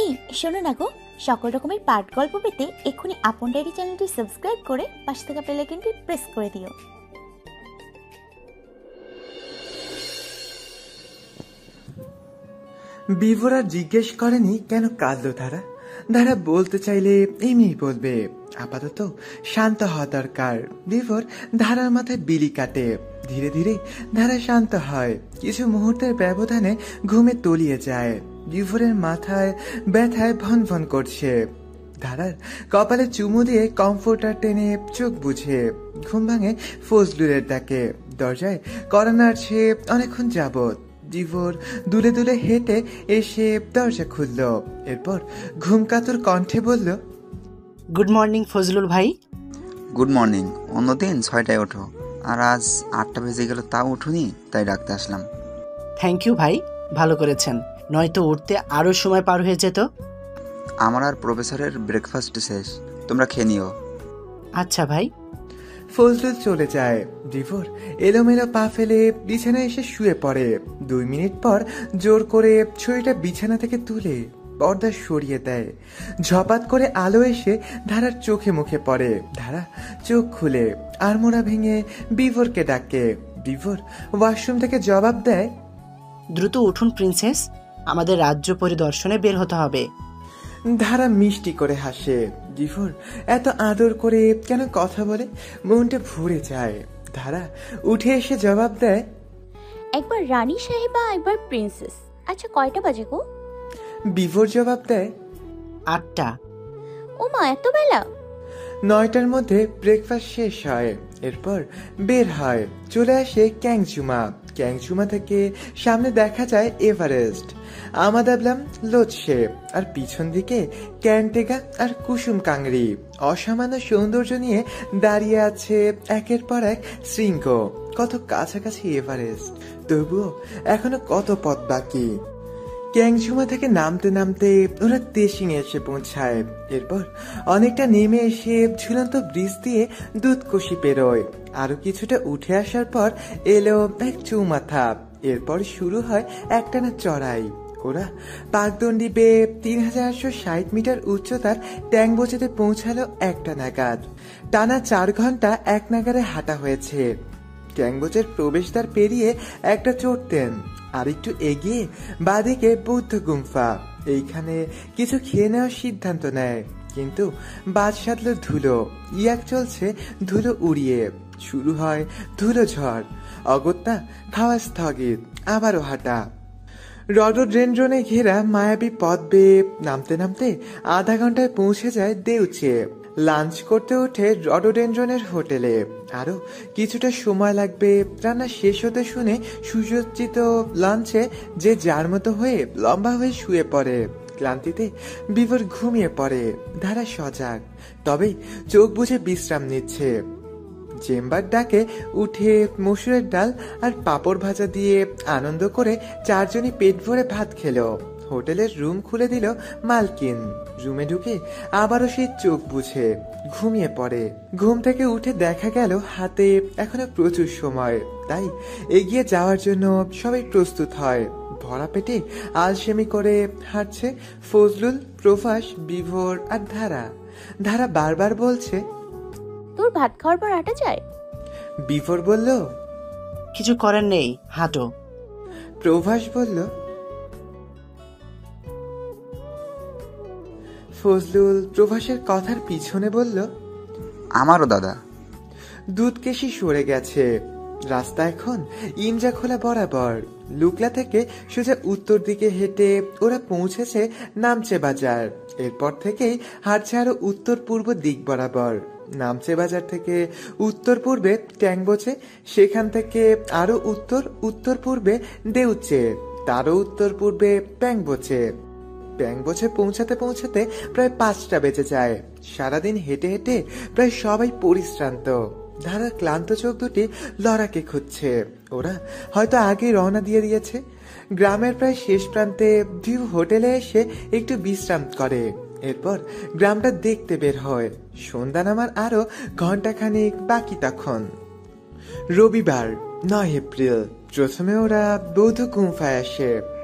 এই শোনো না গো, সকল রকমের পাঠ গল্প পেতে এক্ষুনি আপন ডায়েরি চ্যানেলটি সাবস্ক্রাইব করে পাশে থাকা বেল আইকনটি প্রেস করে দিও। বিভোর আর জিজ্ঞেস করেনি কেন কাঁদলো ধারা। ধারা বলতে চাইলে এমনি বলবে, আপাতত শান্ত হওয়া দরকার। বিভোর ধারার মাথায় বিলি কাটে। ধীরে ধীরে ধারা শান্ত হয়। কিছু মুহূর্তের ব্যবধানে ঘুমে তলিয়ে যায়। বিভোরের মাথায় ব্যথায় ভন ভন করছে। ধারার কপালে চুমু দিয়ে কমফোর্টার টেনে চোখ বুঝে ঘুম ভাঙে ফজলুলের ডাকে। দরজায় কড়া নাড়ছে অনেকক্ষণ যাবত। বিভোর দুলে দুলে হেঁটে এসে দরজা খুলল। এরপর ঘুমকাতুর কণ্ঠে বলল, গুড মর্নিং ফজলুল ভাই। Good morning. অন্যদিন 6টায় ওঠো, আর আজ 8টা বেজে গেল তাও উঠুনি, তাই ডাকতে আসলাম। থ্যাংক ইউ ভাই, ভালো করেছেন, নয়তো উঠতে আরও সময় পার হয়ে যেত। আমার আর প্রফেসরের ব্রেকফাস্ট শেষ, তোমরা খেয়ে নিও। আচ্ছা ভাই। ফজলুল চলে যায়। বিভোর এলোমেলো পা ফেলে বিছানায় এসে শুয়ে পড়ে। 2 মিনিট পর জোর করে ছড়িটা বিছানা থেকে তুলে পর্দা সরিয়ে দেয়। ঝপাত করে আলো এসে ধারার চোখে মুখে পড়ে। ধারা চোখ খুলে আড়মোড়া ভেঙে বিভোরকে ডাকে। বিভোর ওয়াশরুম থেকে জবাব দেয়, দ্রুত উঠুন প্রিন্সেস, আমাদের রাজ্য পরিদর্শনে বের হতে হবে। ধারা মিষ্টি করে হাসে। বিভোর এত আদর করে কেন কথা বলে মনটা ভরে যায়। ধারা উঠে এসে জবাব দেয়, একবার রানী সাহেবা, একবার প্রিন্সেস। আচ্ছা কয়টা বাজে গো? বিভোর জবাব দেয়, 8টা। ও মা, এত বেলা? 9টার মধ্যে ব্রেকফাস্ট শেষ হয়। এরপর বের হয়, চলে আসে ক্যাংচুমা। ক্যাংচুমা থেকে সামনে দেখা যায় এভারেস্ট, আমাদাবলাম, লোচসে, আর পিছন দিকে ক্যান্টেগা আর কুসুম কাংরি অসামান্য সৌন্দর্য নিয়ে দাঁড়িয়ে আছে একের পর এক শৃঙ্গ। কত কাছাকাছি এভারেস্ট, তবুও এখনো কত পথ বাকি। ক্যাংচুমা থেকে নামতে নামতে ওরা তেশিং এসে পৌঁছায়। এরপর অনেকটা নেমে এসে ঝুলন্ত ব্রিজ দিয়ে দুধকষি পেরোয়। আরো কিছুটা উঠে আসার পর এলো এক চৌমাথা। এরপর শুরু হয় একটানা চড়াই। ওরা পাকদণ্ডি বেয়ে 3860 মিটার উচ্চতার ট্যাংবোচেতে পৌঁছালো একটা নাগাদ। টানা 4 ঘন্টা এক নাগারে হাঁটা হয়েছে। ট্যাংবোচের প্রবেশদ্বার পেরিয়ে একটা চড়তেন। আর একটু এগিয়ে বাঁদিকে বৌদ্ধ গুম্ফা। এইখানে কিছু খেয়ে নেওয়ার সিদ্ধান্ত নেয়, কিন্তু বাদ সাধল ধুলো। ইয়াক চলছে ধুলো উড়িয়ে। শুরু হয় ধুলো ঝড়। অগত্যা খাওয়া স্থগিত, আবারও হাঁটা। রডোডেনড্রনে ঘেরা মায়াবী পথ বেয়ে নামতে নামতে আধা ঘন্টায় পৌঁছে যায় দেউচে। লাঞ্চ করতে ওঠে রডোডেনড্রনের হোটেলে। আরো কিছুটা সময় লাগবে রান্না শেষ হতে শুনে সুসজ্জিত লাঞ্চে যে যার মতো হয়ে লম্বা হয়ে শুয়ে পড়ে। ক্লান্তিতে বিভোর ঘুমিয়ে পড়ে। ধারা সজাগ, তবে চোখ বুঝে বিশ্রাম নিচ্ছে। চেম্বার ডাকে উঠে মসুরের ডাল আর পাঁপড় ভাজা দিয়ে আনন্দ করে 4 জনই পেট ভরে ভাত খেলো। হোটেলের রুম খুলে দিল মালকিন। রুমে ঢুকে আবারও সেই চোখ বুঝে ঘুমিয়ে পড়ে। ঘুম থেকে উঠে দেখা গেল হাতে এখনো প্রচুর সময়, তাই এগিয়ে যাওয়ার জন্য সবাই প্রস্তুত হয়। ভরা পেটে আলসেমি করে হাঁটছে ফজলুল, প্রভাস, বিভোর আর ধারা। ধারা বারবার বলছে, তোর ভাত খাওয়ার পর হাঁটা যায়? বিভোর বলল, কিছু করার নেই, হাঁটো। প্রভাস বলল, ফজলুল প্রভাসের কথার পিছনে বলল, আমারও দাদা। দুধকেশি সরে গেছে। রাস্তা এখন ইঞ্জাখোলা বরাবর। লুকলা থেকে সোজা উত্তর দিকে হেঁটে ওরা পৌঁছেছে নামচে বাজার। এরপর থেকেই হাঁটছে আরো উত্তর পূর্ব দিক বরাবর। নামচে বাজার থেকে উত্তর পূর্বে ট্যাংবোচে, সেখান থেকে আরো উত্তর পূর্বে দেউচে, তারও উত্তর পূর্বে প্যাংবোচে। প্যাংবোচে পৌঁছাতে পৌঁছাতে প্রায় 5টা বেজে যায়। সারাদিন হেঁটে হেঁটে প্রায় সবাই পরিশ্রান্ত। ধারার ক্লান্ত চোখ দুটি লড়াকে খুঁজছে। ওরা হয়তো আগেই রওনা দিয়ে দিয়েছে। গ্রামের প্রায় শেষ প্রান্তে ভিউ হোটেলে এসে একটু বিশ্রাম করে। এরপর গ্রামটা দেখতে বের হয়। সন্ধ্যা নামার আরো ঘন্টাখানিক বাকি তখন। রবিবার 9 এপ্রিল। প্রথমে ওরা বৌদ্ধ গুম্ফায় আসে।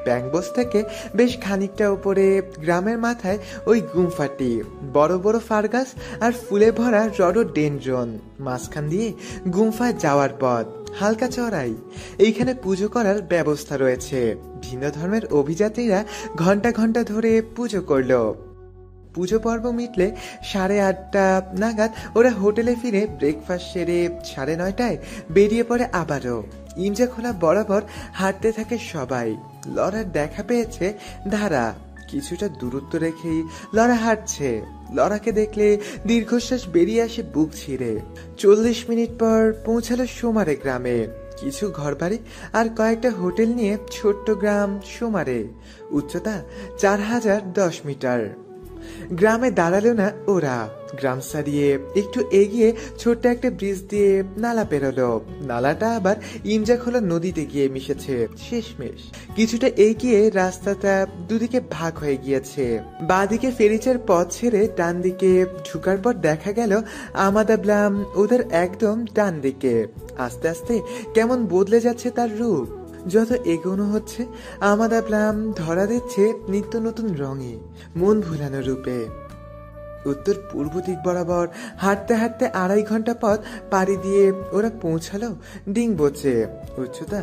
ব্যাংবোস থেকে বেশ খানিকটা উপরে গ্রামের মাথায় ওই গুম্ফাটি, বড় বড় ফারগাস আর ফুলে ভরা রডোডেনড্রন, মাঝখান দিয়ে গুম্ফায় যাওয়ার পথ, হালকা চড়াই। এইখানে পুজো করার ব্যবস্থা রয়েছে। ভিন্ন ধর্মের অভিযাত্রীরা ঘন্টা ঘন্টা ধরে পুজো করলো। পুজো পর্ব মিটলে 8:30 নাগাদ ওরা হোটেলে ফিরে ব্রেকফাস্ট সেরে 9:30টায় বেরিয়ে পড়ে আবারও। ইমজা খোলা বরাবর হাঁটতে থাকে সবাই। লরার দেখা পেয়েছে ধারা। কিছুটা দূরত্ব রেখেই লরা হাঁটছে। লরাকে দেখলে দীর্ঘশ্বাস বেরিয়ে আসে বুক ছিঁড়ে। 40 মিনিট পর পৌঁছালো সোমারে গ্রামে। কিছু ঘরবাড়ি আর কয়েকটা হোটেল নিয়ে ছোট্ট গ্রাম সোমারে। উচ্চতা 4010 মিটার। গ্রামে দাঁড়ালো না ওরা। গ্রাম ছাড়িয়ে একটু এগিয়ে ছোট্ট একটা ব্রিজ দিয়ে নালা পেরোলো। নালাটা আবার ইমজাখোলা নদীতে গিয়ে মিশেছে শেষমেশ। কিছুটা এগিয়ে রাস্তাটা দুদিকে ভাগ হয়ে গিয়েছে। বাঁদিকে ফেরিচের পথ ছেড়ে ডান দিকে ঢুকার পর দেখা গেল আমাদাবলাম ওদের একদম ডান দিকে। আস্তে আস্তে কেমন বদলে যাচ্ছে তার রূপ। যত এগোনো হচ্ছে আমাদাবলাম ধরা দিচ্ছে নিত্য নতুন রঙে, মন ভুলানো রূপে। উত্তর পূর্ব দিক বরাবর হাঁটতে হাঁটতে 2.5 ঘন্টা পথ পাড়ি দিয়ে ওরা পৌঁছালো ডিংবোচে। উচ্চতা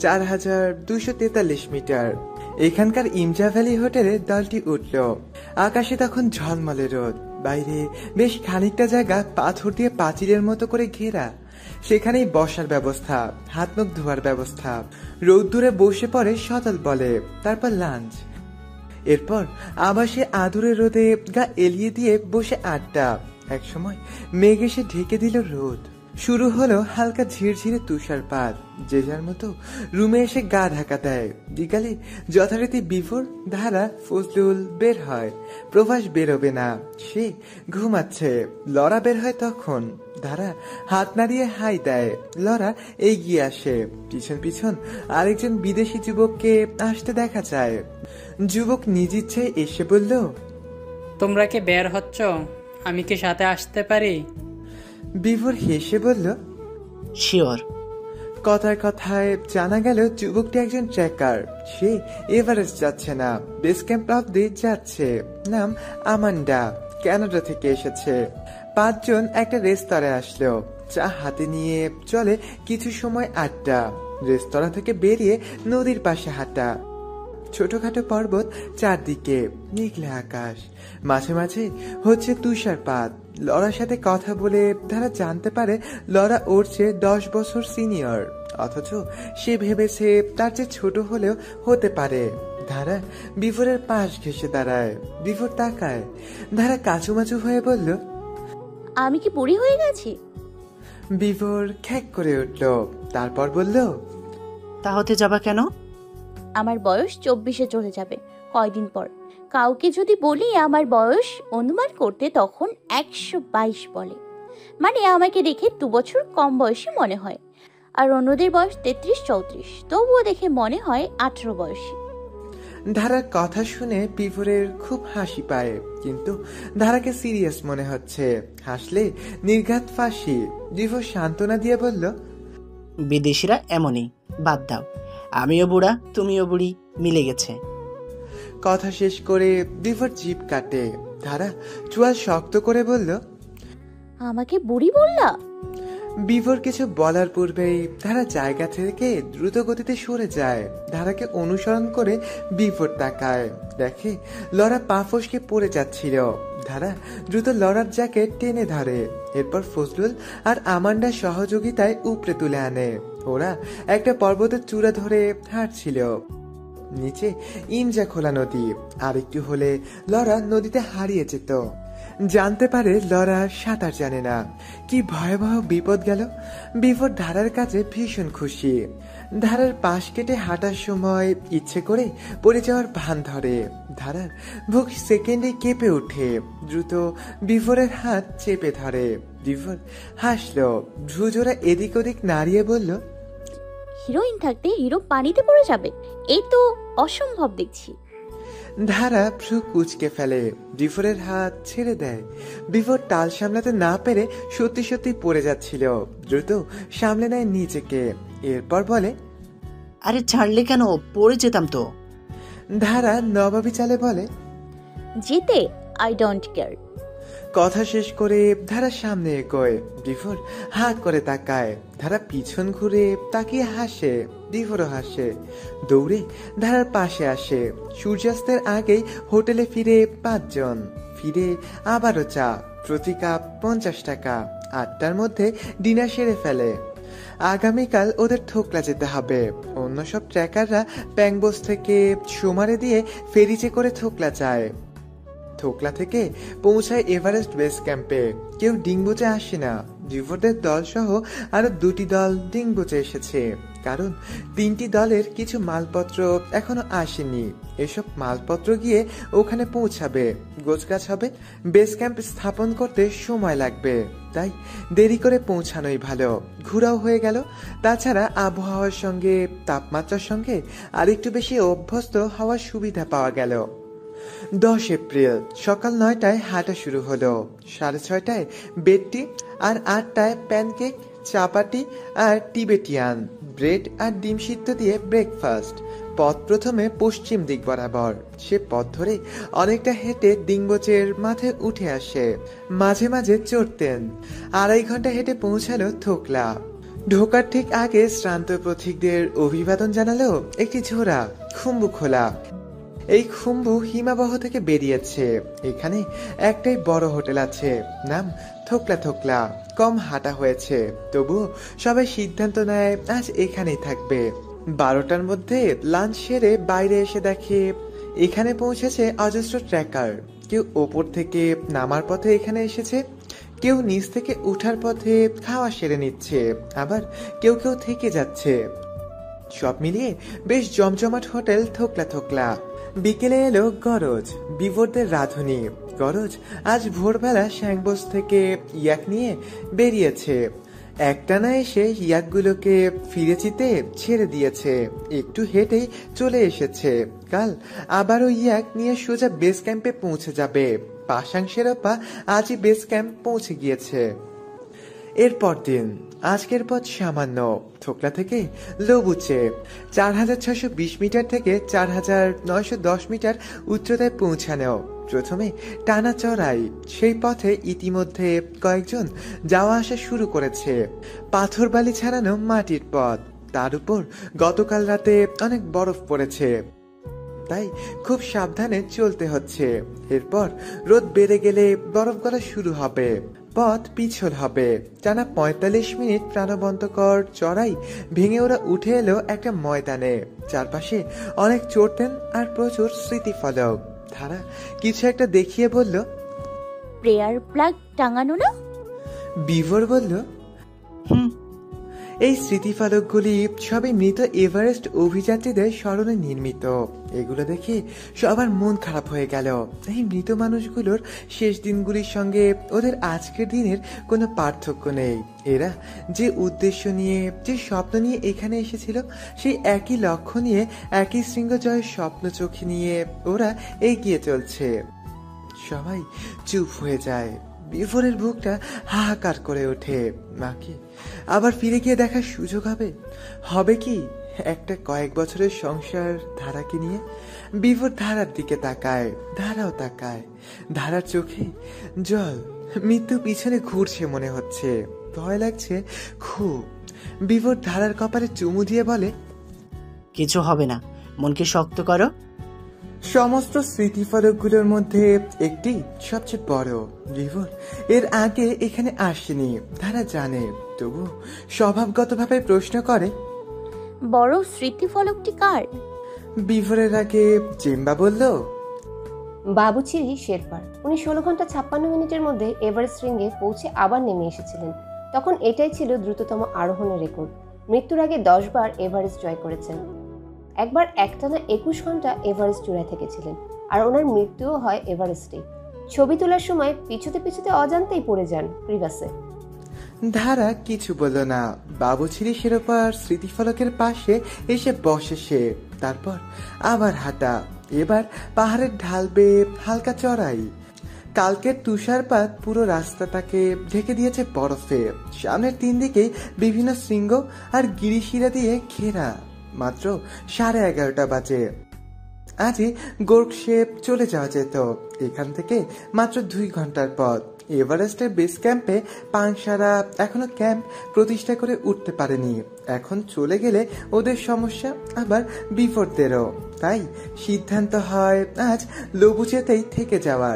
4243 মিটার। এখানকার ইমজা ভ্যালি হোটেলে দলটি উঠল। আকাশে তখন ঝলমলে রোদ। বাইরে বেশ খানিকটা জায়গা পাথর দিয়ে পাঁচিলের মতো করে ঘেরা। সেখানেই বসার ব্যবস্থা, হাত মুখ ধোয়ার ব্যবস্থা। রোদ্দুরে বসে পড়ে সতল বলে, তারপর লাঞ্চ। এরপর আবার সে আদুরে রোদে গা এলিয়ে দিয়ে বসে আড্ডা। একসময় মেঘ এসে ঢেকে দিল রোদ। শুরু হলো হালকা ঝিরঝিরে তুষারপাত। যে যার মতো রুমে এসে গা ঢাকা দেয়। বিকালে যথারীতি বিভোর, ধারা, ফজলুল বের হয়। প্রভাস বেরোবে না, সে ঘুমাচ্ছে। লরা বের হয় তখন। ধারা হাত নাড়িয়ে হাই দেয়। লরা এগিয়ে আসে। পিছন পিছন আরেকজন বিদেশি যুবককে আসতে দেখা যায়। যুবক নিজ ইচ্ছে এসে বলল, তোমরা কি বের হচ্ছ? আমি কি সাথে আসতে পারি? বিভোর হেসে বলল, শিওর। কথায় কথায় জানা গেল যুবকটি একজন ট্রেকার। সে এভারেস্ট যাচ্ছে না, বেস ক্যাম্প অব্দি যাচ্ছে। নাম আমান্ডা, কানাডা থেকে এসেছে। 5 জন একটা রেস্তোরাঁয় আসলো। চা হাতে নিয়ে চলে কিছু সময় আড্ডা। রেস্তোরাঁ থেকে বেরিয়ে নদীর পাশে হাঁটা। ছোটখাটো পর্বত, চারদিকে মেঘলা আকাশ, মাঝে মাঝে হচ্ছে তুষারপাত। লরার সাথে কথা বলে তারা জানতে পারে লরা ওর চেয়ে 10 বছর সিনিয়র। অথচ সে ভেবেছে তার চেয়ে ছোট হলেও হতে পারে। ধারা বিভোরের পাশ ঘেসে দাঁড়ায়। বিভোর তাকায়। ধারা কাচুমাচু হয়ে বলল, আমি কি বুড়ি হয়ে গেছি? বিভোর খ্যাক করে উঠল। তারপর বলল, তা হতে যাবা কেন? আমার বয়স 24-এ চলে যাবে কয়দিন পর। কাউকে যদি বলি আমার বয়স অনুমান করতে, তখন 122 বলে। মানে আমাকে দেখে 2 বছর কম বয়সী মনে হয়। আর অন্যদের বয়স 33-34, তবুও দেখে মনে হয় 18 বয়সী। ধারার কথা শুনে বিভোরের খুব হাসি পায়, কিন্তু ধারাকে সিরিয়াস মনে হচ্ছে। হাসলে নির্ঘাত ফাঁসি। বিভোর সান্ত্বনা দিয়ে বলল, বিদেশিরা এমনই, বাদ দাও। আমিও বুড়া, তুমিও বুড়ি, মিলে গেছে। কথা শেষ করে বিভোর জিভ কাটে। ধারা চুয়াল শক্ত করে বলল, আমাকে বুড়ি বললা? বিভোর কিছু বলার পূর্বেই ধারা জায়গা থেকে দ্রুত গতিতে সরে যায়। ধারাকে অনুসরণ করে বিভোর তাকায়। দেখে লরা পা ফসকে পড়ে যাচ্ছিল। ধারা দ্রুত লরার জ্যাকেট টেনে ধরে। এরপর ফজলুল আর আমান্ডার সহযোগিতায় উপরে তুলে আনে। ওরা একটা পর্বতের চূড়া ধরে হাঁটছিল। নিচে ইমজা খোলা নদী। আর একটু হলে লরা নদীতে হারিয়ে যেত। জানতে পারে লরা সাঁতার জানে না। কি ভয়াবহ বিপদ গেল। বিভোর ধারার কাছে ভীষণ খুশি। ধারার পাশ কেটে হাঁটার সময় ইচ্ছে করে পড়ে যাওয়ার ভান ধরে। ধারার বুক সেকেন্ডে কেঁপে ওঠে। দ্রুত বিভোরের হাত চেপে ধরে। বিভোর হাসলো। ভ্রুজোড়া এদিক ওদিক নাড়িয়ে বলল, হিরোইন থাকতে হিরো পানিতে পড়ে যাবে? এই তো অসম্ভব দেখছি। ধারা ভ্রু কুচকে ফেলে। বিভোরের হাত ছেড়ে দেয়। বিভোর টাল সামলাতে না পেরে সত্যি সত্যি পড়ে যাচ্ছিল। দ্রুত সামলে নেয় নিজেকে। এরপর বলে, আরে ছাড়লে কেন? পড়ে যেতাম তো। ধারা নবাবী চালে বলে, যেতে আই ডোন্ট কেয়ার। কথা শেষ করে ধারা সামনে এগোয়। বিফোর হা করে তাকায়। ধারা পিছন ঘুরে তাকিয়ে হাসে। বিফোরও হাসে। দৌড়ে ধারার পাশে আসে। সূর্যাস্তের আগেই হোটেলে ফিরে 5 জন। ফিরে আবারও চা, প্রতি কাপ 50 টাকা। 8টার মধ্যে ডিনার সেরে ফেলে। আগামীকাল ওদের থোকলা যেতে হবে। অন্য সব ট্র্যাকাররা প্যাংবোস থেকে সোমারে দিয়ে ফেরিচে করে থোকলা যায়। থোকলা থেকে পৌঁছায় এভারেস্ট বেস ক্যাম্পে। কেউ ডিংবোচে আসে না। ডিভোরদের দল সহ আরো 2টি দল ডিংবোচে এসেছে, কারণ 3টি দলের কিছু মালপত্র এখনো আসেনি। এসব মালপত্র গিয়ে ওখানে পৌঁছাবে, গোছগাছ হবে। বেস ক্যাম্প স্থাপন করতে সময় লাগবে, তাই দেরি করে পৌঁছানোই ভালো। ঘোরাও হয়ে গেল। তাছাড়া আবহাওয়ার সঙ্গে, তাপমাত্রার সঙ্গে আর একটু বেশি অভ্যস্ত হওয়ার সুবিধা পাওয়া গেল। 10 এপ্রিল সকাল 9টায় হাঁটা শুরু হলো। 6:30টায় বেডটি, আর 8টায় প্যানকেক, চাপাটি আর টিবেটিয়ান ব্রেড আর ডিম সিদ্ধ দিয়ে ব্রেকফাস্ট। পথ প্রথমে পশ্চিম দিক বরাবর। সে পথ ধরে অনেকটা হেঁটে ডিংবোচের মাথায় উঠে আসে। মাঝে মাঝে চড়তেন। 2.5 ঘন্টা হেঁটে পৌঁছালো থোকলা। ঢোকার ঠিক আগে শ্রান্ত পথিকদের অভিবাদন জানালো একটি ঝোড়া খুম্বু খোলা। এই খুম্বু হিমাবহ থেকে বেরিয়েছে। এখানে একটাই বড় হোটেল আছে, নাম থোকলা থোকলা। কম হাঁটা হয়েছে, তবুও সবাই সিদ্ধান্ত নেয় আজ এখানেই থাকবে। 12টার মধ্যে লাঞ্চ সেরে বাইরে এসে দেখে এখানে পৌঁছেছে অজস্র ট্র্যাকার। কেউ ওপর থেকে নামার পথে এখানে এসেছে, কেউ নিচ থেকে উঠার পথে খাওয়া সেরে নিচ্ছে, আবার কেউ কেউ থেকে যাচ্ছে। সব মিলিয়ে বেশ জমজমাট হোটেল থোকলা থোকলা। বিকেলে এলো গরজ, বিভোরদের রাঁধুনি। গরজ আজ ভোরবেলা শ্যাংবোস থেকে ইয়াক নিয়ে বেরিয়েছে। একটানা এসে ইয়াকগুলোকে ফিরেচিতে ছেড়ে দিয়েছে। একটু হেঁটেই চলে এসেছে। কাল আবারও ইয়াক নিয়ে সোজা বেস ক্যাম্পে পৌঁছে যাবে। পাশাং শেরপা আজই বেস ক্যাম্প পৌঁছে গিয়েছে। এরপর দিন আজকের পথ সামান্য। থোকলা থেকে লোবুচে 4620 মিটার থেকে 4910 মিটার উচ্চতায় পৌঁছানো। প্রথমে টানা চড়াই। সেই পথে ইতিমধ্যে কয়েকজন যাওয়া আসা শুরু করেছে। পাথর বালি ছাড়ানো মাটির পথ, তার উপর গতকাল রাতে অনেক বরফ পড়েছে, তাই খুব সাবধানে চলতে হচ্ছে। এরপর রোদ বেড়ে গেলে বরফ গলা শুরু হবে। পথ পিছল হবে। টানা 45 মিনিট প্রাণবন্তকর চড়াই ভেঙে ওরা উঠে এলো একটা ময়দানে। চারপাশে অনেক চড়তেন আর প্রচুর স্মৃতিফলক। ধারা কিছু একটা দেখিয়ে বলল, প্রেয়ার প্লাগ টাঙানো না? বিভোর বলল, হুম। এই স্মৃতিফলকগুলি সবই মৃত এভারেস্ট অভিযাত্রীদের স্মরণে নির্মিত। এগুলো দেখে সবার মন খারাপ হয়ে গেল। এই মৃত মানুষগুলোর শেষ দিনগুলির সঙ্গে ওদের আজকের দিনের কোনো পার্থক্য নেই। এরা যে উদ্দেশ্য নিয়ে, যে স্বপ্ন নিয়ে এখানে এসেছিল, সেই একই লক্ষ্য নিয়ে, একই শৃঙ্গজয়ের স্বপ্ন চোখে নিয়ে ওরা এগিয়ে চলছে। সবাই চুপ হয়ে যায়। বিভোরের বুকটা হাহাকার করে ওঠে। মাকে আবার ফিরে গিয়ে দেখার সুযোগ হবে? হবে কি একটা কয়েক বছরের সংসার ধারাকে নিয়ে? বিভোর ধারার দিকে তাকায়, ধারাও তাকায়। ধারার চোখে জল। মৃত্যু পিছনে ঘুরছে মনে হচ্ছে। ভয় লাগছে খুব। বিভোর ধারার কপালে চুমু দিয়ে বলে, কিছু হবে না, মনকে শক্ত করো। সমস্ত স্মৃতিফলকগুলোর মধ্যে একটি সবচেয়ে বড়। বিভোর এর আগে এখানে আসেনি, ধারা জানে, তবু স্বভাবগতভাবে প্রশ্ন করে, বড় স্মৃতিফলকটি কার? বিভোরের আগে জেম্বা বলল, বাবুচিরি শেরপার। উনি 16 ঘন্টা 56 মিনিটের মধ্যে এভারেস্ট শৃঙ্গে পৌঁছে আবার নেমে এসেছিলেন। তখন এটাই ছিল দ্রুততম আরোহণের রেকর্ড। মৃত্যুর আগে 10 বার এভারেস্ট জয় করেছেন। একবার একটানা 21 ঘন্টা এভারেস্ট চূড়ায় থেকেছিলেন। আর ওনার মৃত্যুও হয় এভারেস্টে। ছবি তোলার সময় পিছুতে পিছুতে অজান্তেই পড়ে যান ক্রিভাসে। ধারা কিছু বলল না। বাবুছিরি শিরোপার স্মৃতিফলকের পাশে এসে বসে সে। তারপর আবার হাঁটা। এবার পাহাড়ের ঢাল বেয়ে হালকা চড়াই। কালকের তুষারপাত পুরো রাস্তাটাকে ঢেকে দিয়েছে বরফে। সামনের 3 দিকেই বিভিন্ন শৃঙ্গ আর গিরিশিরা দিয়ে ঘেরা। মাত্র 11:30 বাজে। আজই গোর্কশে চলে যাওয়া যেত। এখান থেকে মাত্র 2 ঘন্টার পথ। এভারেস্টের বেস ক্যাম্পে পাংশারা এখনো ক্যাম্প প্রতিষ্ঠা করে উঠতে পারেনি। এখন চলে গেলে ওদের সমস্যা, আবার বিফোরদেরও। তাই সিদ্ধান্ত হয় আজ লবুচেতেই থেকে যাওয়ার।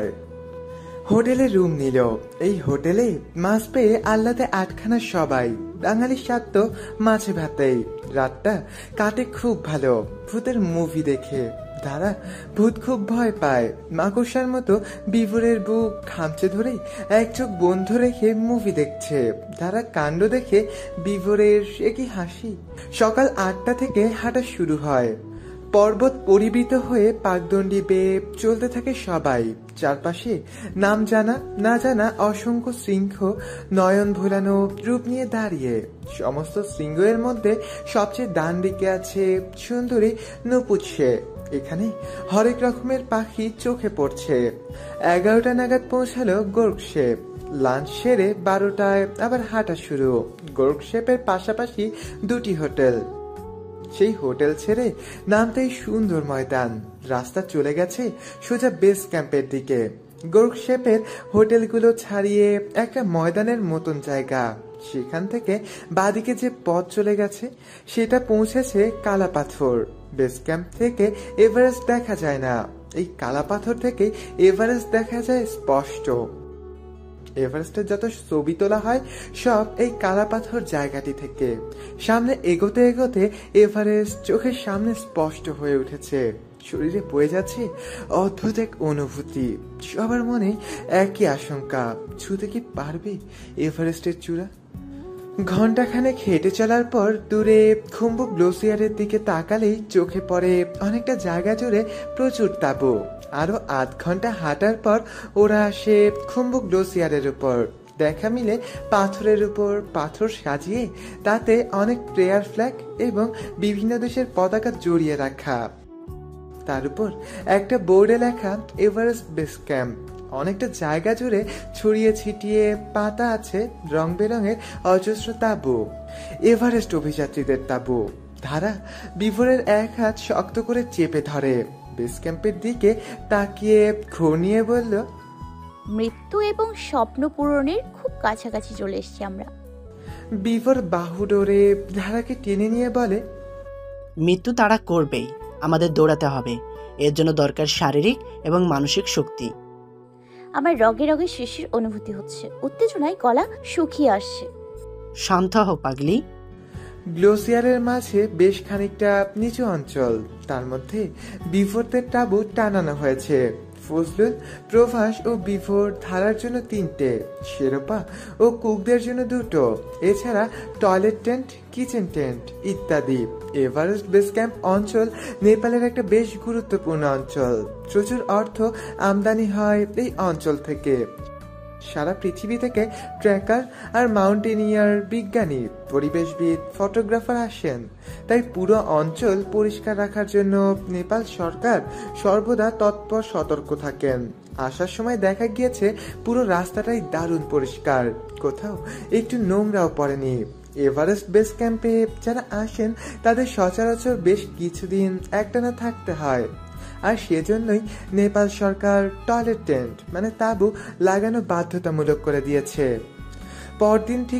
হোটেলে রুম নিল। এই হোটেলে মাছ পেয়ে আল্লাতে আটখানা সবাই। বাঙালির স্বাদ তো মাছে ভাতেই। রাতটা কাটে খুব ভালো ভূতের মুভি দেখে। দাদা ভূত খুব ভয় পায়। মাকড়সার মতো বিভোরের বুক খামচে ধরে এক চোখ বন্ধ রেখে মুভি দেখছে। দাদা কাণ্ড দেখে বিভোরের সে কি হাসি। সকাল 8টা থেকে হাঁটা শুরু হয়। পর্বত পরিবৃত হয়ে পাকদণ্ডী বেয়ে চলতে থাকে সবাই। চারপাশে নাম জানা না জানা অসংখ্য সিংহ নয়ন ভোলানো রূপ নিয়ে দাঁড়িয়ে। সমস্ত সিংহের মধ্যে সবচেয়ে ডান দিকে আছে সুন্দরী নপুচ্ছে। এখানে হরেক রকমের পাখি চোখে পড়ছে। 11টা নাগাদ পৌঁছালো গোর্কশে। লাঞ্চ সেরে 12টায় আবার হাঁটা শুরু। গোর্কশেপের পাশাপাশি 2টি হোটেল। সেই হোটেল ছেড়ে নামতেই সুন্দর ময়দান। রাস্তা চলে গেছে সোজা বেস ক্যাম্পের দিকে। গোর্কশেপের হোটেলগুলো ছাড়িয়ে একটা ময়দানের মতন জায়গা। সেখান থেকে বাদিকে যে পথ চলে গেছে সেটা পৌঁছেছে কালা পাথর। বেস ক্যাম্প থেকে এভারেস্ট দেখা যায় না। এই কালা পাথর থেকে এভারেস্ট দেখা যায় স্পষ্ট। এভারেস্টের যত ছবি তোলা হয় সব এই কালা পাথর জায়গাটি থেকে। সামনে এগোতে এগোতে এভারেস্ট চোখের সামনে স্পষ্ট হয়ে উঠেছে। শরীরে বয়ে যাচ্ছে অদ্ভুত এক অনুভূতি। সবার মনে একই আশঙ্কা, ছুঁতে কি পারবে এভারেস্টের চূড়া? ঘণ্টাখানেক হেঁটে চলার পর দূরে খুম্বু গ্লেসিয়ারের দিকে তাকালেই চোখে পড়ে অনেকটা জায়গা জুড়ে প্রচুর তাঁবু। আরো আধ ঘন্টা হাঁটার পর ওরা আসে খুম্বু গ্লেসিয়ারের উপর। দেখা মিলে পাথরের উপর পাথর সাজিয়ে তাতে অনেক প্রেয়ার ফ্ল্যাগ এবং বিভিন্ন দেশের পতাকা জড়িয়ে রাখা। তার উপর একটা বোর্ডে লেখা এভারেস্ট বেস ক্যাম্প। অনেকটা জায়গা জুড়ে ছড়িয়ে ছিটিয়ে পাতা আছে রং বেরঙের অজস্র তাঁবু। এভারেস্ট অভিযাত্রীদের তাঁবু। ধারা বিভোরের এক হাত শক্ত করে চেপে ধরে। বেস ক্যাম্পের দিকে তাকিয়ে ঘনিয়ে বলল, মৃত্যু এবং স্বপ্ন পূরণের খুব কাছাকাছি চলে এসেছি আমরা। বিভোর বাহু ডোরে ধারাকে টেনে নিয়ে বলে, মৃত্যু তারা করবেই, আমাদের দৌড়াতে হবে। এর জন্য দরকার শারীরিক এবং মানসিক শক্তি। আমার রগে রগে শিশির অনুভূতি হচ্ছে। উত্তেজনায় গলা শুকিয়ে আসছে। শান্ত হও পাগলি। গ্লেসিয়ারের মাঝে বেশ খানিকটা নিচু অঞ্চল। তার মধ্যে বিভোরদের তাঁবু টানানো হয়েছে। ফজলুল, প্রভাস ও বিভোর ধারার জন্য 3টে, শেরপা ও কুকদের জন্য 2টো, এছাড়া টয়লেট টেন্ট, কিচেন টেন্ট ইত্যাদি। এভারেস্ট বেস ক্যাম্প অঞ্চল নেপালের একটা বেশ গুরুত্বপূর্ণ অঞ্চল। প্রচুর অর্থ আমদানি হয় এই অঞ্চল থেকে। সারা পৃথিবী থেকে ট্রেকার আর মাউন্টেনিয়ার, বিজ্ঞানী, পরিবেশবিদ, ফটোগ্রাফার আসেন। তাই পুরো অঞ্চল পরিষ্কার রাখার জন্য নেপাল সরকার সর্বদা তৎপর সতর্ক থাকেন। আসার সময় দেখা গিয়েছে পুরো রাস্তাটাই দারুণ পরিষ্কার, কোথাও একটু নোংরাও পড়েনি। এভারেস্ট বেস ক্যাম্পে যারা আসেন তাদের সচরাচর বেশ কিছুদিন একটানা থাকতে হয়। আর সেজন্যই নেপাল সরকার টয়লেট টেন্ট মানে তাঁবু লাগানো বাধ্যতামূলক করে দিয়েছে। পরদিন ঠিক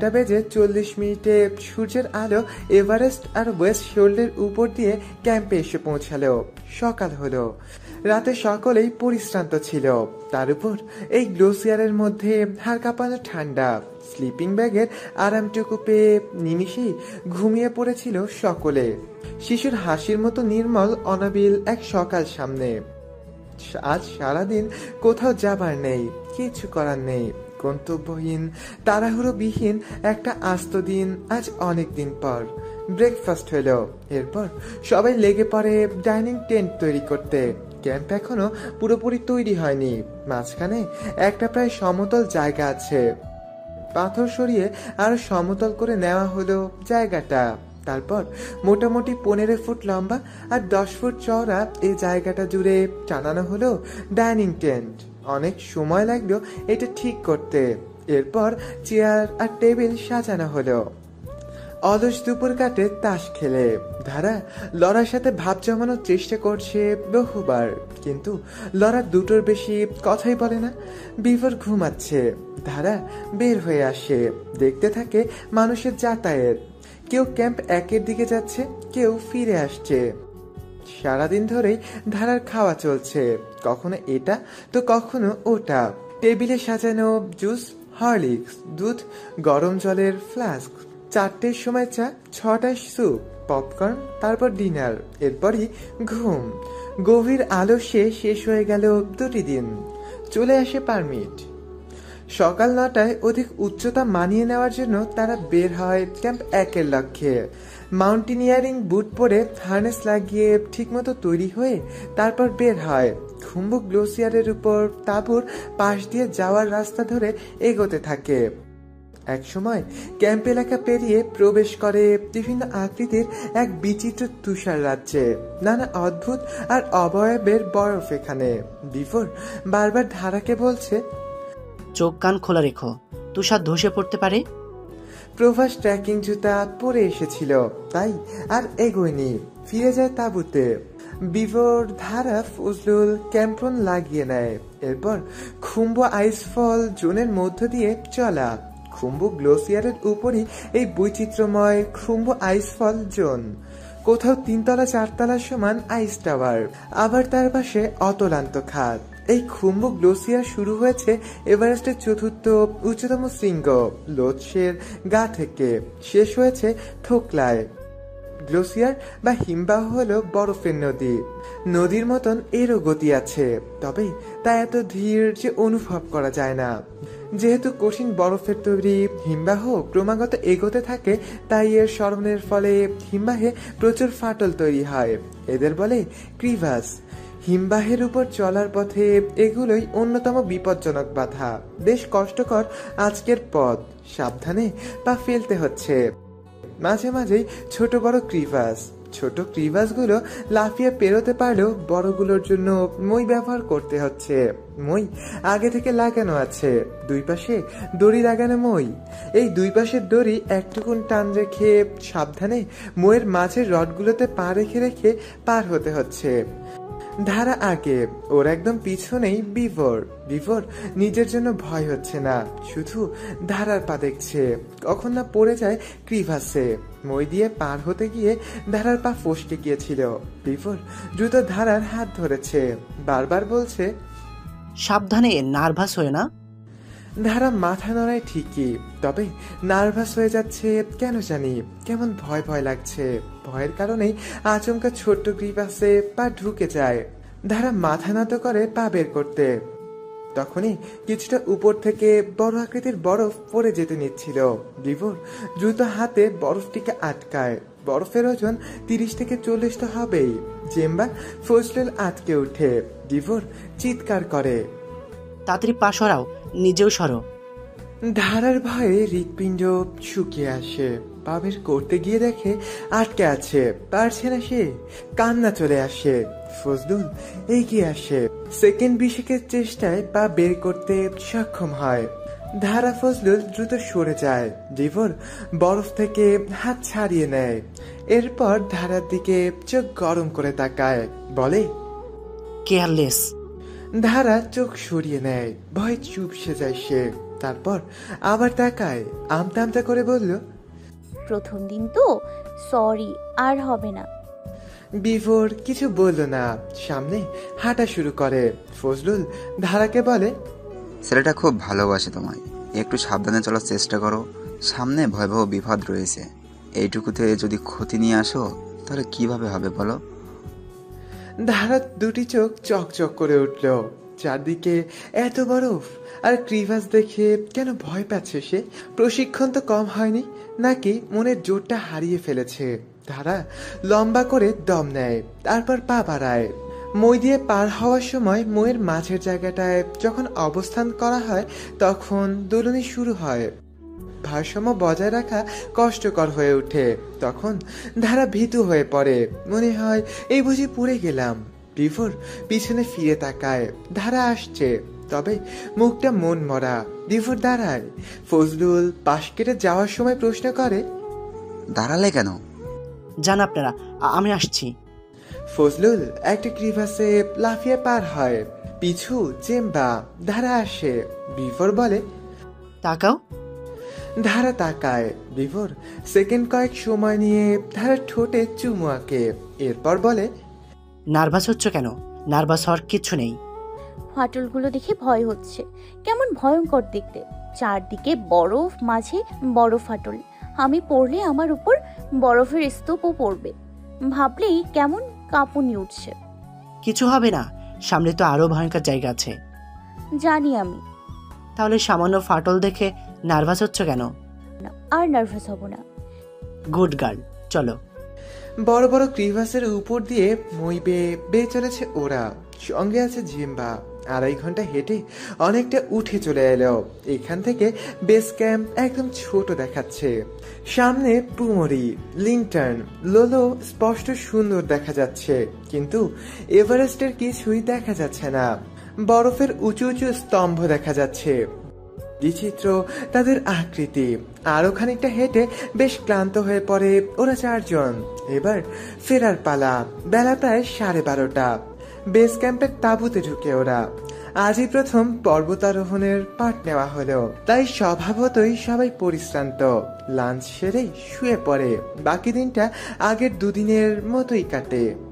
6:40 সূর্যের আলো এভারেস্ট আর ওয়েস্ট শোল্ডের উপর দিয়ে ক্যাম্পে এসে পৌঁছালো। সকাল হলো। রাতে সকলেই পরিশ্রান্ত ছিল। তার উপর এই গ্লেসিয়ারের মধ্যে হাড় কাঁপানো ঠান্ডা। স্লিপিং ব্যাগের আরামটুকু পেয়ে নিমিষেই ঘুমিয়ে পড়েছিল সকলে। শিশুর হাসির মতো নির্মল অনাবিল এক সকাল সামনে। আজ সারাদিন কোথাও যাবার নেই, কিছু করার নেই। গন্তব্যহীন, তাড়াহুড়োবিহীন একটা আস্ত দিন আজ অনেক দিন পর। ব্রেকফাস্ট হলো। এরপর সবাই লেগে পড়ে ডাইনিং টেন্ট তৈরি করতে। ক্যাম্প এখনো পুরোপুরি তৈরি হয়নি। মাঝখানে একটা প্রায় সমতল জায়গা আছে। পাথর সরিয়ে আরো সমতল করে নেওয়া হলো জায়গাটা। তারপর মোটামুটি 15 ফুট লম্বা আর 10 ফুট চওড়া এই জায়গাটা জুড়ে টানানো হলো ডাইনিং টেন্ট। অনেক সময় লাগলো এটা ঠিক করতে। এরপর চেয়ার আর টেবিল সাজানো হলো। অলস দুপুর কাটে তাস খেলে। ধারা লরার সাথে ভাব জমানোর চেষ্টা করছে বহুবার, কিন্তু লরা দুটোর বেশি কথাই বলে না। বিভোর ঘুমাচ্ছে। ধারা বের হয়ে আসে, দেখতে থাকে মানুষের যাতায়াত। কেউ ক্যাম্প 1-এর দিকে যাচ্ছে, কেউ ফিরে আসছে। সারাদিন ধরেই ধারার খাওয়া চলছে, কখনো এটা তো কখনো ওটা। টেবিলে সাজানো জুস, হরলিক্স, দুধ, গরম জলের ফ্লাস্ক। 4টের সময় চা, 6টায় স্যুপ, পপকর্ন, তারপর ডিনার, এরপরই ঘুম। গভীর আলস্যে শেষ হয়ে গেল 2টি দিন। চলে আসে পারমিট। সকাল 9টায় অধিক উচ্চতা মানিয়ে নেওয়ার জন্য তারা বের হয় ক্যাম্প 1-এর লক্ষ্যে। মাউন্টেনিয়ারিং বুট পরে হার্নেস লাগিয়ে ঠিকমতো তৈরি হয়ে তারপর বের হয়। খুম্বু গ্লেসিয়ারের উপর তাঁবুর পাশ দিয়ে যাওয়ার রাস্তা ধরে এগোতে থাকে। একসময় ক্যাম্প এলাকা পেরিয়ে প্রবেশ করে বিভিন্ন আকৃতির এক বিচিত্র তুষার রাজ্যে। নানা অদ্ভুত আর অবয়বের বরফ এখানে। বিভোর বারবার ধারাকে বলছে, চোখ কান খোলা রেখো, তুষার ধসে পড়তে পারে। প্রভাস ট্রেকিং জুতা পরে এসেছিল, তাই আর এগোয়নি, ফিরে যায় তাঁবুতে। বিভোর, ধারা, ফজলুল ক্যাম্পন লাগিয়ে নেয়। এরপর খুম্বু আইসফল জোনের মধ্য দিয়ে চলা। খুম্বু গ্লেসিয়ারের উপরই এই বৈচিত্র্যময় খুম্বু আইসফল জোন। কোথাও 3তলা 4তলার সমান আইস টাওয়ার, আবার তার পাশে অতলান্ত খাত। এই খুম্বু গ্লেসিয়ার শুরু হয়েছে এভারেস্টের 4র্থ উচ্চতম শৃঙ্গ লোৎসের গা থেকে, শেষ হয়েছে থোকলায়। গ্লেসিয়ার বা হিমবাহ হলো বরফের নদী। নদীর মতন এরও গতি আছে, তবে তা এত ধীর যে অনুভব করা যায় না। যেহেতু কঠিন বরফের তৈরি হিমবাহ ক্রমাগত এগোতে থাকে, তাই এর স্মরণের ফলে হিমবাহে প্রচুর ফাটল তৈরি হয়। এদের বলে ক্রিভাস। হিমবাহের উপর চলার পথে এগুলোই অন্যতম বিপজ্জনক বাধা। বেশ কষ্টকর আজকের পথ, সাবধানে পা ফেলতে হচ্ছে। মাঝে মাঝেই ছোট বড় ক্রিভাস। ছোট ক্রিভাসগুলো লাফিয়ে পেরোতে পারলেও বড়গুলোর জন্য মই ব্যবহার করতে হচ্ছে। মই আগে থেকে লাগানো আছে, 2 পাশে দড়ি লাগানো মই। এই 2 পাশের দড়ি একটুকুন টান রেখে সাবধানে মইয়ের মাঝের রডগুলোতে পা রেখে রেখে পার হতে হচ্ছে। ধারা আগে, ওর একদম পিছনেই বিভোর। বিভোর নিজের জন্য ভয় হচ্ছে না, শুধু ধারার পা দেখছে কখন না পড়ে যায় ক্রিভাসে। মই দিয়ে পার হতে গিয়ে ধারার পা ফসকে গিয়েছিল। বিভোর দ্রুত ধারার হাত ধরেছে, বারবার বলছে, সাবধানে, নার্ভাস হয়ে না। ধারা মাথা নড়ায় ঠিকই, তবে নার্ভাস হয়ে যাচ্ছে কেন জানি, কেমন ভয় ভয় লাগছে। ভয়ের কারণেই আচমকা ছোট্ট ক্রিভাসে পা ঢুকে যায়। ধারা মাথা নত করে পা বের করতে, তখনই কিছুটা উপর থেকে বড় আকৃতির বরফ পড়ে যেতে নিচ্ছিল। বিভোর দ্রুত হাতে বরফটিকে আটকায়। বরফের ওজন 30 থেকে 40 তো হবেই। জেম্বা, ফজলুল আটকে উঠে। বিভোর চিৎকার করে, তাড়াতাড়ি পা সরাও, নিজেও সরো। ধারার ভয়ে হৃৎপিণ্ড শুকিয়ে আসে। পা বের করতে গিয়ে দেখে আটকে আছে, পারছে না সে। কান্না চলে আসে। ফজলুল এগিয়ে আসে, সেকেন্ড 20 চেষ্টায় পা বের করতে সক্ষম হয়। ধারা, ফজলুল দ্রুত সরে যায়। বিভোর বরফ থেকে হাত ছাড়িয়ে নেয়। এরপর ধারার দিকে চোখ গরম করে তাকায়, বলে, কেয়ারলেস। ধারা চোখ সরিয়ে নেয়, ভয় চুপসে যায় সে। তারপর আবার তাকায়, আমতা আমতা করে বলল, প্রথম দিন তো, সরি, আর হবে না। বিভোর কিছু বলল না, সামনে হাঁটা শুরু করে। ফজলুল ধারাকে বলে, ছেলেটা খুব ভালোবাসে তোমায়, একটু সাবধানে চলার চেষ্টা করো, সামনে ভয়াবহ বিপদ রয়েছে। এইটুকুতে যদি ক্ষতি নিয়ে আসো তাহলে কিভাবে হবে বলো। ধারার 2টি চোখ চকচক করে উঠল। চারদিকে এত বরফ আর ক্রিভাস দেখে কেন ভয় পাচ্ছে সে? প্রশিক্ষণ তো কম হয়নি, নাকি মনের জোরটা হারিয়ে ফেলেছে? ধারা লম্বা করে দম নেয়, তারপর পা বাড়ায়। মই দিয়ে পার হওয়ার সময় মইয়ের মাঝের জায়গাটায় যখন অবস্থান করা হয়, তখন দোলনি শুরু হয়। ভারসাম্য বজায় রাখা কষ্টকর হয়ে ওঠে। তখন ধারা ভীতু হয়ে পড়ে, মনে হয় এই বুঝি পড়ে গেলাম। বিভোর পিছনে ফিরে তাকায়, ধারা আসছে, তবে মুখটা মন মরা। বিভোর দাঁড়ায়। ফজলুল পাশ কেটে যাওয়ার সময় প্রশ্ন করে, দাঁড়ালে কেন? যান আপনারা, আমি আসছি। ফজলুল একটা ক্রিভাসে লাফিয়ে পার হয়। পিছু জেম্বা ধারা আসে। বিফোর বলে, তাকাও। ধারা তাকায়। বিফোর সেকেন্ড কয়েক সময় নিয়ে ধারা ঠোঁটে চুমু আঁকে। এরপর বলে, নার্ভাস হচ্ছ কেন? নার্ভাস হওয়ার কিচ্ছু নেই। ফাটলগুলো দেখে ভয় হচ্ছে, কেমন ভয়ঙ্কর দেখতে। চারদিকে বরফ, মাঝে বড় ফাটল। আমি পড়লে আমার উপর বরফের স্তূপও পড়বে। ভাবলেই কেমন কাঁপুনি উঠছে। কিছু হবে না, সামনে তো আরো ভয়ঙ্কর জায়গা আছে। জানি আমি, তাহলে সামান্য ফাটল দেখে নার্ভাস হচ্ছ কেন? আর নার্ভাস হব না। গুড গার্ল, চলো। বড় বড় ক্রিভাসের উপর দিয়ে মই বেয়ে চলেছে ওরা। সঙ্গে আছে জিম্বা। 2.5 ঘন্টা হেঁটে অনেকটা উঠে চলে এলো। এখান থেকে বেস ক্যাম্প একদম ছোট দেখাচ্ছে। সামনে পুমরি, লিংটন, লোলো স্পষ্ট সুন্দর দেখা যাচ্ছে, কিন্তু এভারেস্টের কিছুই দেখা যাচ্ছে না। বরফের উঁচু উঁচু স্তম্ভ দেখা যাচ্ছে, বিচিত্র তাদের আকৃতি। আরো খানিকটা হেঁটে বেশ ক্লান্ত হয়ে পড়ে ওরা 4 জন। এবার ফেরার পালা। বেলা প্রায় 12:30। বেস ক্যাম্পের তাঁবুতে ঢুকে ওরা। আজই প্রথম পর্বতারোহণের পাঠ নেওয়া হলো, তাই স্বভাবতই সবাই পরিশ্রান্ত। লাঞ্চ সেরে শুয়ে পড়ে। বাকি দিনটা আগের 2 দিনের মতোই কাটে।